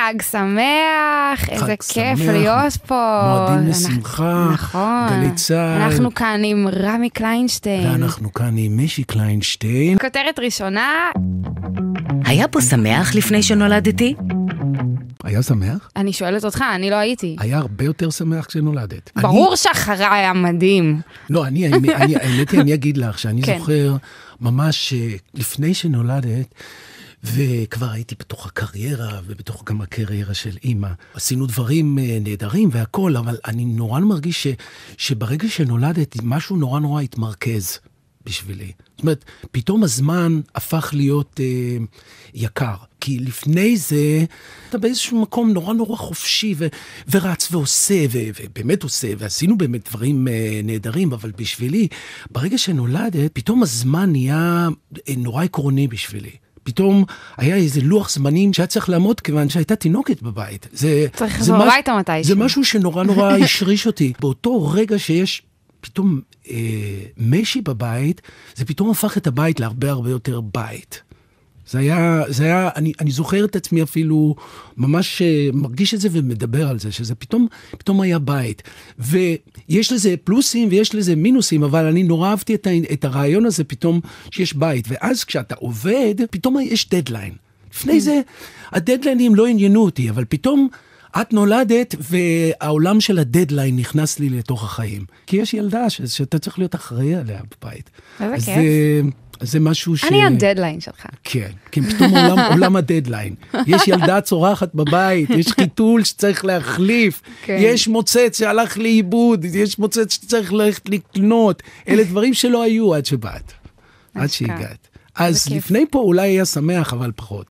חג שמח, איזה כיף להיות פה. מועדים לשמחה, נכון. גלי צהל. אנחנו כאן עם רמי קליינשטיין. ואנחנו כאן עם משי קליינשטיין. כותרת ראשונה. היה פה שמח לפני שנולדתי? היה שמח? אני שואלת אותך, אני לא הייתי. היה הרבה יותר שמח כשנולדת. ברור שאחרי היה מדהים. לא, האמת היא, אני אגיד לך שאני כן. זוכר ממש לפני שנולדת, וכבר הייתי בתוך הקריירה, ובתוך גם הקריירה של אמא. עשינו דברים נהדרים והכל, אבל אני נורא מרגיש שברגע שנולדת, משהו נורא התמרכז בשבילי. זאת אומרת, פתאום הזמן הפך להיות יקר. כי לפני זה, אתה באיזשהו מקום נורא חופשי, ורץ ועושה, ובאמת עושה, ועשינו באמת דברים נהדרים, אבל בשבילי, ברגע שנולדת, פתאום הזמן נהיה נורא עקרוני בשבילי. פתאום היה איזה לוח זמנים שהיה צריך לעמוד, כיוון שהייתה תינוקת בבית. צריך לחזור הביתה מתישהו. זה משהו שנורא השריש אותי. באותו רגע שיש פתאום משי בבית, זה פתאום הפך את הבית להרבה יותר בית. זה היה, אני זוכר את עצמי אפילו, ממש מרגיש את זה ומדבר על זה, שזה פתאום היה בית. ויש לזה פלוסים ויש לזה מינוסים, אבל אני נורא אהבתי את הרעיון הזה פתאום שיש בית. ואז כשאתה עובד, פתאום יש דדליין. לפני זה, הדדליינים לא עניינו אותי, אבל פתאום את נולדת והעולם של הדדליין נכנס לי לתוך החיים. כי יש ילדה שאתה צריך להיות אחראי עליה בבית. איזה כיף. זה משהו אני הדדליין שלך. כן, פתאום עולם הדדליין. יש ילדה צורחת בבית, יש חיתול שצריך להחליף, יש מוצץ שהלך לאיבוד, יש מוצץ שצריך ללכת לקנות. אלה דברים שלא היו עד שבאת, עד שהגעת. אז לפני פה אולי היה שמח, אבל פחות.